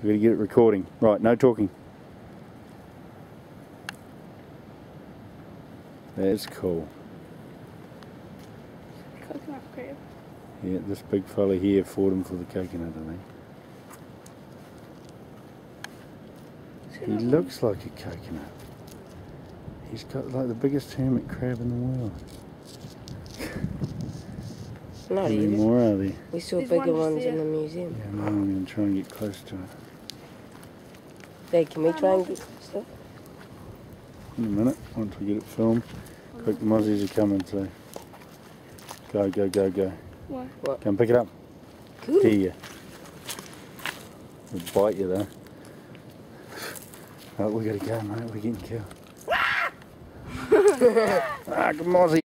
We've got to get it recording. Right, no talking. That's cool. Coconut crab. Yeah, this big fella here fought him for the coconut, I think. He looks like a coconut. He's got like the biggest hermit crab in the world. Not How many even. more are there? We saw There's bigger one ones just in the museum. Yeah, no, I'm going to try and get close to it. Dad, can we try and get stuff? In a minute, once we get it filmed. Quick, the mozzies are coming, so go, go, go, go. What? Come pick it up. Cool. Here you. It'll bite you though. Right, we gotta go, mate. We're getting killed. Ah, good mozzie.